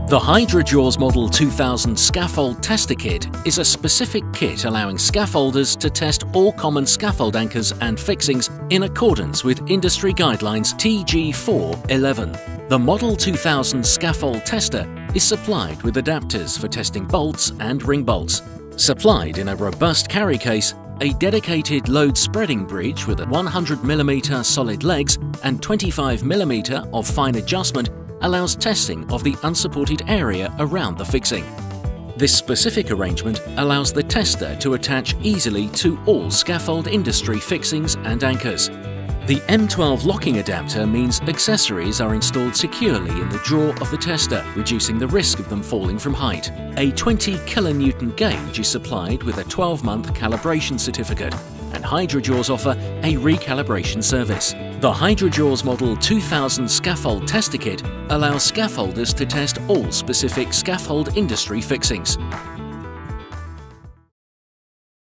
The Hydrajaws Model 2000 Scaffold Tester Kit is a specific kit allowing scaffolders to test all common scaffold anchors and fixings in accordance with industry guidelines TG411. The Model 2000 Scaffold Tester is supplied with adapters for testing bolts and ring bolts. Supplied in a robust carry case, a dedicated load spreading bridge with a 100mm solid legs and 25mm of fine adjustment allows testing of the unsupported area around the fixing. This specific arrangement allows the tester to attach easily to all scaffold industry fixings and anchors. The M12 Locking Adapter means accessories are installed securely in the drawer of the tester, reducing the risk of them falling from height. A 20 kN gauge is supplied with a 12-month calibration certificate, and Hydrajaws offer a recalibration service. The Hydrajaws Model 2000 Scaffold Tester Kit allows scaffolders to test all specific scaffold industry fixings.